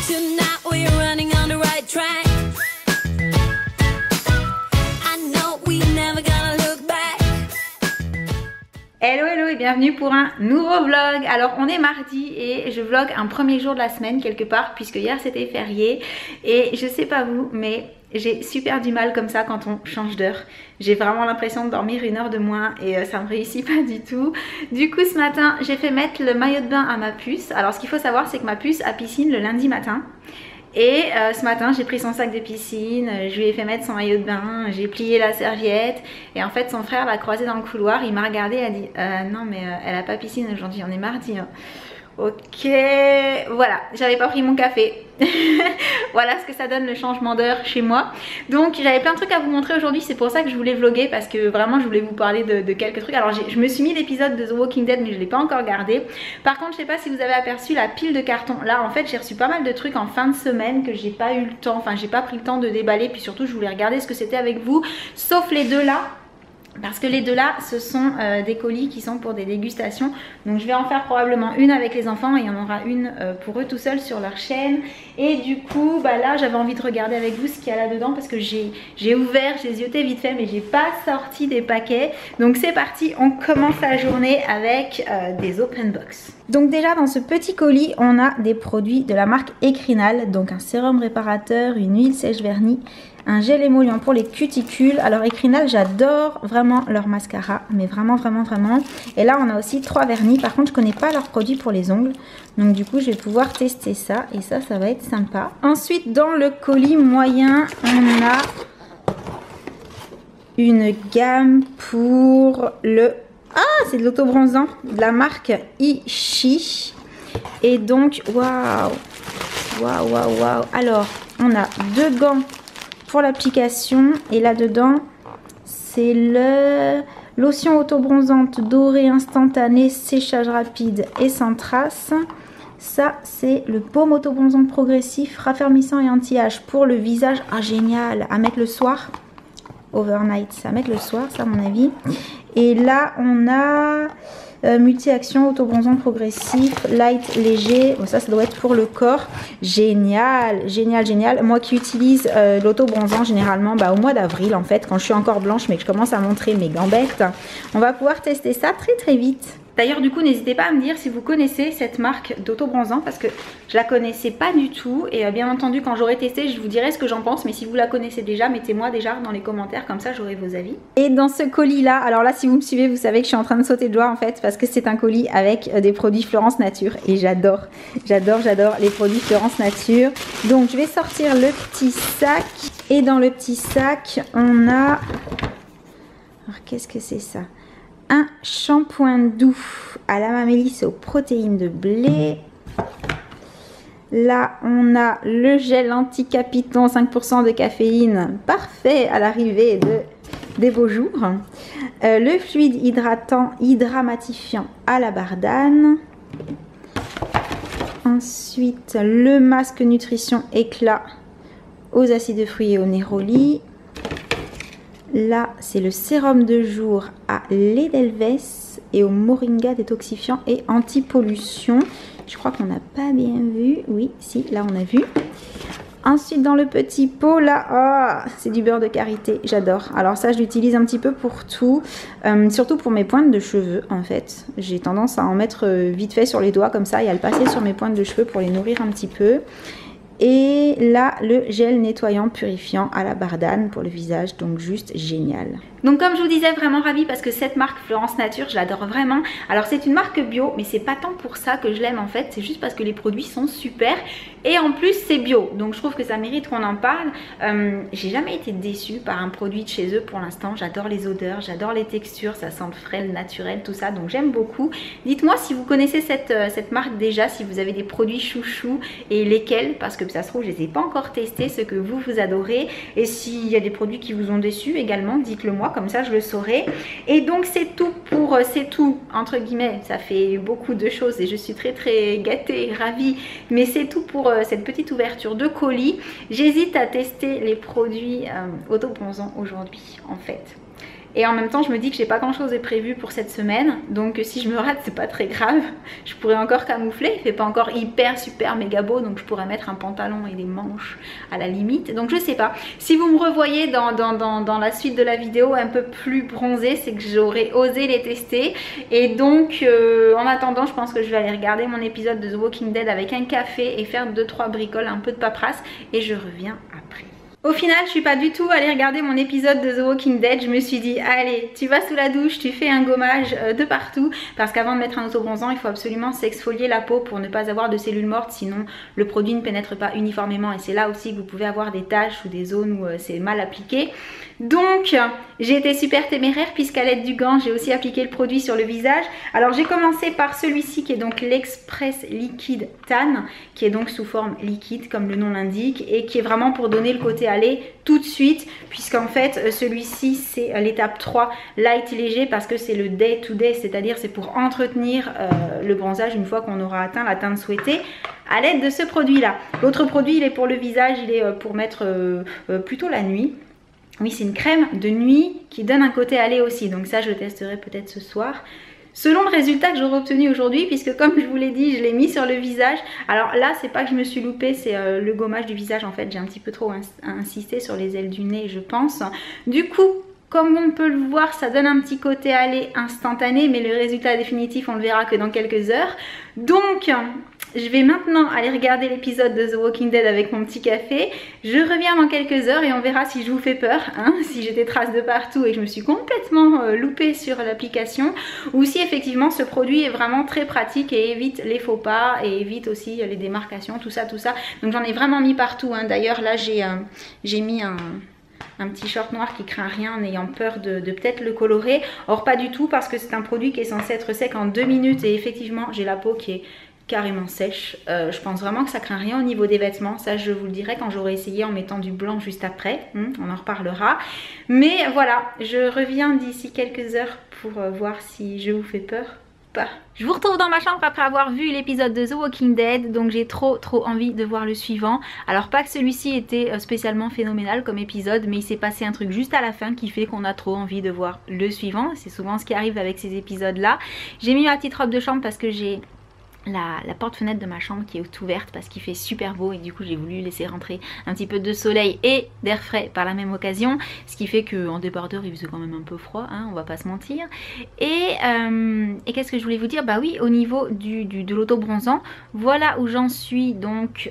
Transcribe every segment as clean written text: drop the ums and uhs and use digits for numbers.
Tonight we're running on the right track. I know we never gonna look back. Hello hello et bienvenue pour un nouveau vlog. Alors on est mardi et je vlog un premier jour de la semaine quelque part puisque hier c'était férié. Et je sais pas vous mais j'ai super du mal comme ça quand on change d'heure. J'ai vraiment l'impression de dormir une heure de moins et ça me réussit pas du tout. Du coup ce matin j'ai fait mettre le maillot de bain à ma puce. Alors ce qu'il faut savoir c'est que ma puce a piscine le lundi matin. Et ce matin j'ai pris son sac de piscine, je lui ai fait mettre son maillot de bain, j'ai plié la serviette. Et en fait son frère l'a croisé dans le couloir, il m'a regardé et a dit non mais elle a pas piscine aujourd'hui, on est mardi hein. Ok, voilà, j'avais pas pris mon café. Voilà ce que ça donne le changement d'heure chez moi. Donc j'avais plein de trucs à vous montrer aujourd'hui, c'est pour ça que je voulais vlogger parce que vraiment je voulais vous parler de quelques trucs. Alors je me suis mis l'épisode de The Walking Dead mais je l'ai pas encore regardé. Par contre je sais pas si vous avez aperçu la pile de cartons. Là en fait j'ai reçu pas mal de trucs en fin de semaine que j'ai pas eu le temps, enfin j'ai pas pris le temps de déballer. Puis surtout je voulais regarder ce que c'était avec vous, sauf les deux là. Parce que les deux là, ce sont des colis qui sont pour des dégustations. Donc je vais en faire probablement une avec les enfants et il y en aura une pour eux tout seuls sur leur chaîne. Et du coup, bah là j'avais envie de regarder avec vous ce qu'il y a là-dedans parce que j'ai ouvert, j'ai zioté vite fait mais j'ai pas sorti des paquets. Donc c'est parti, on commence la journée avec des open box. Donc déjà dans ce petit colis, on a des produits de la marque Ecrinal. Donc un sérum réparateur, une huile sèche-vernis, un gel émollient pour les cuticules. Alors Ecrinal, j'adore vraiment leur mascara, mais vraiment. Et là on a aussi 3 vernis. Par contre je connais pas leurs produits pour les ongles, donc du coup je vais pouvoir tester ça et ça va être sympa. Ensuite dans le colis moyen on a une gamme pour le... Ah, c'est de l'autobronzant de la marque Ishi. Et donc waouh. Alors on a 2 gants pour l'application et là dedans c'est le lotion autobronzante dorée instantanée, séchage rapide et sans trace. Ça c'est le baume autobronzant progressif raffermissant et anti-âge pour le visage. Ah génial, à mettre le soir, overnight, ça à mettre le soir ça à mon avis. Et là on a multi-action autobronzant progressif light léger. Bon, ça doit être pour le corps. Génial. Moi qui utilise l'autobronzant généralement au mois d'avril en fait, quand je suis encore blanche mais que je commence à montrer mes gambettes, on va pouvoir tester ça très vite. D'ailleurs du coup n'hésitez pas à me dire si vous connaissez cette marque d'autobronzant parce que je la connaissais pas du tout et bien entendu quand j'aurai testé je vous dirai ce que j'en pense, mais si vous la connaissez déjà mettez-moi déjà dans les commentaires, comme ça j'aurai vos avis. Et dans ce colis là, alors là si vous me suivez vous savez que je suis en train de sauter de joie en fait parce que c'est un colis avec des produits Florence Nature et j'adore les produits Florence Nature. Donc je vais sortir le petit sac et dans le petit sac on a... Alors qu'est-ce que c'est ça? Un shampoing doux à la mamélisse et aux protéines de blé. Là, on a le gel anti-capiton, 5% de caféine, parfait à l'arrivée des beaux jours. Le fluide hydratant, hydramatifiant à la bardane. Ensuite, le masque nutrition éclat aux acides de fruits et au néroli. Là, c'est le sérum de jour à l'Edelweiss et au moringa détoxifiant et anti-pollution. Je crois qu'on n'a pas bien vu. Oui, si, là on a vu. Ensuite, dans le petit pot, là, oh, c'est du beurre de karité. J'adore. Alors ça, je l'utilise un petit peu pour tout. Surtout pour mes pointes de cheveux, en fait. J'ai tendance à en mettre vite fait sur les doigts, comme ça, et à le passer sur mes pointes de cheveux pour les nourrir un petit peu. Et là le gel nettoyant purifiant à la bardane pour le visage, donc juste génial. Donc comme je vous disais, vraiment ravie parce que cette marque Florence Nature je l'adore vraiment. Alors c'est une marque bio mais c'est pas tant pour ça que je l'aime en fait, c'est juste parce que les produits sont super et en plus c'est bio, donc je trouve que ça mérite qu'on en parle. J'ai jamais été déçue par un produit de chez eux pour l'instant. J'adore les odeurs, j'adore les textures, ça sent le frais, le naturel, tout ça, donc j'aime beaucoup. Dites-moi si vous connaissez cette marque déjà, si vous avez des produits chouchous et lesquels, parce que ça se trouve je les ai pas encore testés, ceux que vous adorez, et s'il y a des produits qui vous ont déçu également dites-le moi, comme ça je le saurai. Et donc c'est tout pour, c'est tout entre guillemets, ça fait beaucoup de choses et je suis très gâtée, ravie, mais c'est tout pour cette petite ouverture de colis. J'hésite à tester les produits autobronzants aujourd'hui en fait. Et en même temps je me dis que j'ai pas grand chose de prévu pour cette semaine, donc si je me rate c'est pas très grave, je pourrais encore camoufler, il fait pas encore hyper super méga beau, donc je pourrais mettre un pantalon et des manches à la limite, donc je sais pas. Si vous me revoyez dans la suite de la vidéo un peu plus bronzée, c'est que j'aurais osé les tester, et donc en attendant je pense que je vais aller regarder mon épisode de The Walking Dead avec un café et faire 2-3 bricoles, un peu de paperasse, et je reviens après. Au final, je suis pas du tout allée regarder mon épisode de The Walking Dead. Je me suis dit, allez, tu vas sous la douche, tu fais un gommage de partout. Parce qu'avant de mettre un autobronzant, il faut absolument s'exfolier la peau pour ne pas avoir de cellules mortes. Sinon, le produit ne pénètre pas uniformément. Et c'est là aussi que vous pouvez avoir des taches ou des zones où c'est mal appliqué. Donc j'ai été super téméraire puisqu'à l'aide du gant j'ai aussi appliqué le produit sur le visage. Alors j'ai commencé par celui-ci qui est donc l'Express Liquid Tan, qui est donc sous forme liquide comme le nom l'indique, et qui est vraiment pour donner le côté allé tout de suite, puisqu'en fait celui-ci c'est l'étape 3 light léger, parce que c'est le day to day, c'est-à-dire c'est pour entretenir le bronzage une fois qu'on aura atteint la teinte souhaitée à l'aide de ce produit là. L'autre produit il est pour le visage, il est pour mettre plutôt la nuit. Oui, c'est une crème de nuit qui donne un côté allé aussi, donc ça je le testerai peut-être ce soir. Selon le résultat que j'aurai obtenu aujourd'hui, puisque comme je vous l'ai dit, je l'ai mis sur le visage. Alors là, c'est pas que je me suis loupée, c'est le gommage du visage en fait. J'ai un petit peu trop insisté sur les ailes du nez, je pense. Du coup, comme on peut le voir, ça donne un petit côté allé instantané, mais le résultat définitif, on le verra que dans quelques heures. Donc, je vais maintenant aller regarder l'épisode de The Walking Dead avec mon petit café. Je reviens dans quelques heures et on verra si je vous fais peur, hein, si j'ai des traces de partout et que je me suis complètement loupée sur l'application, ou si effectivement ce produit est vraiment très pratique et évite les faux pas et évite aussi les démarcations, tout ça, tout ça. Donc j'en ai vraiment mis partout, hein. D'ailleurs là j'ai mis un petit short noir qui craint rien en ayant peur de peut-être le colorer. Or pas du tout, parce que c'est un produit qui est censé être sec en 2 minutes et effectivement j'ai la peau qui est carrément sèche. Je pense vraiment que ça craint rien au niveau des vêtements. Ça je vous le dirai quand j'aurai essayé en mettant du blanc juste après. On en reparlera. Mais voilà, je reviens d'ici quelques heures pour voir si je vous fais peur. Pas. Je vous retrouve dans ma chambre après avoir vu l'épisode de The Walking Dead, donc j'ai trop envie de voir le suivant. Alors pas que celui-ci était spécialement phénoménal comme épisode, mais il s'est passé un truc juste à la fin qui fait qu'on a trop envie de voir le suivant. C'est souvent ce qui arrive avec ces épisodes là. J'ai mis ma petite robe de chambre parce que j'ai la porte-fenêtre de ma chambre qui est ouverte parce qu'il fait super beau, et du coup j'ai voulu laisser rentrer un petit peu de soleil et d'air frais par la même occasion, ce qui fait qu'en débardeur il faisait quand même un peu froid, hein, on va pas se mentir. Et qu'est-ce que je voulais vous dire? Bah oui, au niveau de l'auto-bronzant, voilà où j'en suis. Donc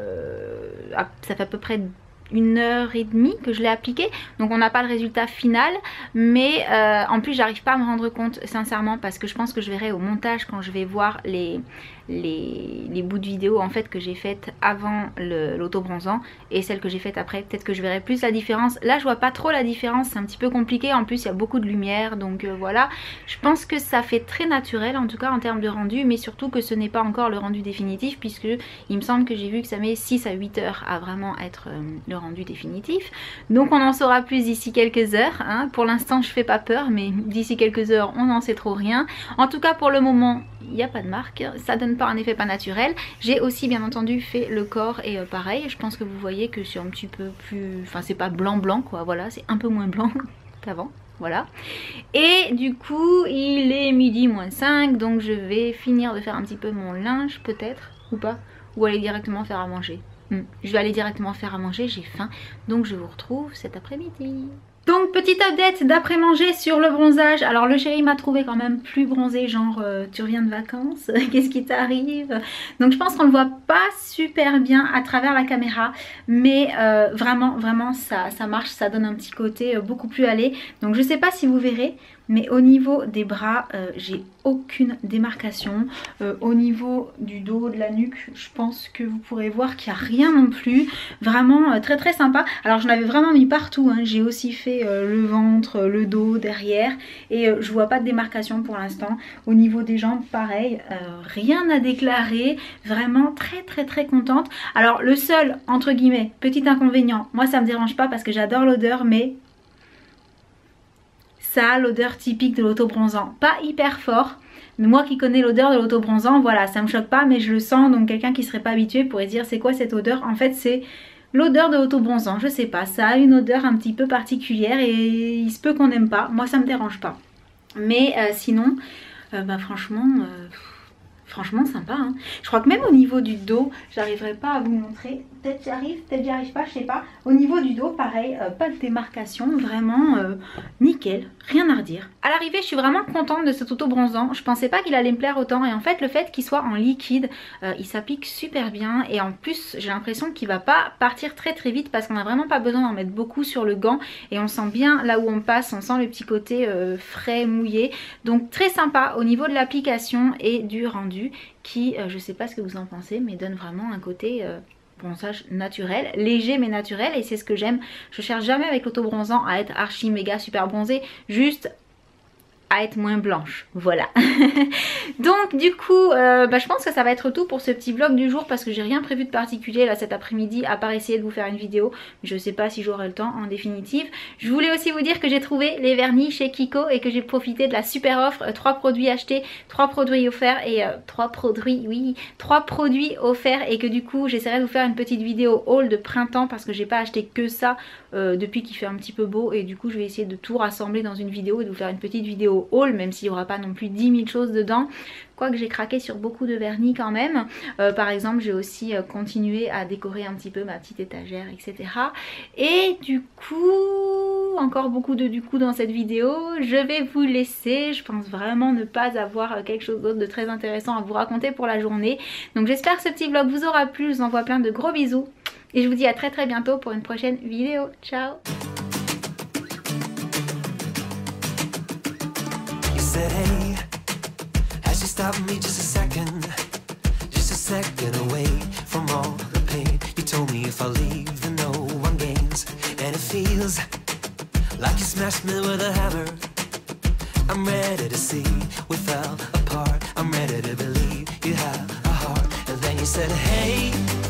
ça fait à peu près 1h30 que je l'ai appliqué, donc on n'a pas le résultat final, mais en plus j'arrive pas à me rendre compte sincèrement, parce que je pense que je verrai au montage quand je vais voir les bouts de vidéo en fait que j'ai faites avant l'auto-bronzant et celle que j'ai faite après. Peut-être que je verrai plus la différence. Là je vois pas trop la différence, c'est un petit peu compliqué, en plus il y a beaucoup de lumière, donc voilà. Je pense que ça fait très naturel en tout cas en termes de rendu, mais surtout que ce n'est pas encore le rendu définitif, puisque il me semble que j'ai vu que ça met 6 à 8 heures à vraiment être le rendu définitif. Donc on en saura plus d'ici quelques heures, hein. Pour l'instant je fais pas peur, mais d'ici quelques heures on n'en sait trop rien. En tout cas pour le moment il n'y a pas de marque, ça donne pas un effet pas naturel. J'ai aussi bien entendu fait le corps et pareil, je pense que vous voyez que c'est un petit peu plus, enfin c'est pas blanc blanc quoi, voilà, c'est un peu moins blanc qu'avant. Voilà, et du coup il est 12h moins 5, donc je vais finir de faire un petit peu mon linge peut-être, ou pas, ou aller directement faire à manger. Je vais aller directement faire à manger, j'ai faim, donc je vous retrouve cet après-midi. Donc petite update d'après manger sur le bronzage. Alors le chéri m'a trouvé quand même plus bronzé, genre tu reviens de vacances, qu'est-ce qui t'arrive? Donc je pense qu'on le voit pas super bien à travers la caméra, mais vraiment ça marche, ça donne un petit côté beaucoup plus allé. Donc je sais pas si vous verrez, mais au niveau des bras j'ai aucune démarcation. Au niveau du dos, de la nuque, je pense que vous pourrez voir qu'il n'y a rien non plus. Vraiment très sympa. Alors j'en avais vraiment mis partout, hein. J'ai aussi fait le ventre, le dos, derrière, et je vois pas de démarcation pour l'instant. Au niveau des jambes pareil, rien à déclarer. Vraiment très contente. Alors le seul entre guillemets petit inconvénient, moi ça me dérange pas parce que j'adore l'odeur, mais ça a l'odeur typique de l'auto-bronzant, pas hyper fort, mais moi qui connais l'odeur de l'auto-bronzant, voilà, ça me choque pas, mais je le sens. Donc quelqu'un qui serait pas habitué pourrait dire c'est quoi cette odeur? En fait c'est L'odeur de auto-bronzant, je sais pas, ça a une odeur un petit peu particulière et il se peut qu'on n'aime pas. Moi ça me dérange pas. Mais sinon, bah franchement sympa, hein. Je crois que même au niveau du dos, j'arriverai pas à vous montrer. Peut-être j'y arrive, peut-être j'y arrive pas, je sais pas. Au niveau du dos, pareil, pas de démarcation, vraiment nickel, rien à redire. À l'arrivée, je suis vraiment contente de cet auto-bronzant. Je pensais pas qu'il allait me plaire autant et en fait, le fait qu'il soit en liquide, il s'applique super bien et en plus, j'ai l'impression qu'il va pas partir très vite parce qu'on a vraiment pas besoin d'en mettre beaucoup sur le gant et on sent bien là où on passe, on sent le petit côté frais, mouillé. Donc très sympa au niveau de l'application et du rendu qui, je sais pas ce que vous en pensez, mais donne vraiment un côté bronzage naturel, léger mais naturel et c'est ce que j'aime. Je cherche jamais avec l'auto-bronzant à être archi méga super bronzée, juste à être moins blanche, voilà. Donc du coup je pense que ça va être tout pour ce petit vlog du jour parce que j'ai rien prévu de particulier là cet après-midi à part essayer de vous faire une vidéo. Je sais pas si j'aurai le temps en définitive. Je voulais aussi vous dire que j'ai trouvé les vernis chez Kiko et que j'ai profité de la super offre, 3 produits achetés, 3 produits offerts et 3 produits offerts et que du coup j'essaierai de vous faire une petite vidéo haul de printemps parce que j'ai pas acheté que ça depuis qu'il fait un petit peu beau et du coup je vais essayer de tout rassembler dans une vidéo et de vous faire une petite vidéo haul même s'il n'y aura pas non plus 10 000 choses dedans. Quoique j'ai craqué sur beaucoup de vernis quand même. Par exemple j'ai aussi continué à décorer un petit peu ma petite étagère etc. Et du coup, encore beaucoup de du coup dans cette vidéo. Je vais vous laisser. Je pense vraiment ne pas avoir quelque chose d'autre de très intéressant à vous raconter pour la journée. Donc j'espère que ce petit vlog vous aura plu. Je vous envoie plein de gros bisous. Et je vous dis à très bientôt pour une prochaine vidéo. Ciao! Said, hey, has you stopped me just a second away from all the pain. You told me if I leave then no one gains, and it feels like you smashed me with a hammer. I'm ready to see we fell apart, I'm ready to believe you have a heart. And then you said, hey,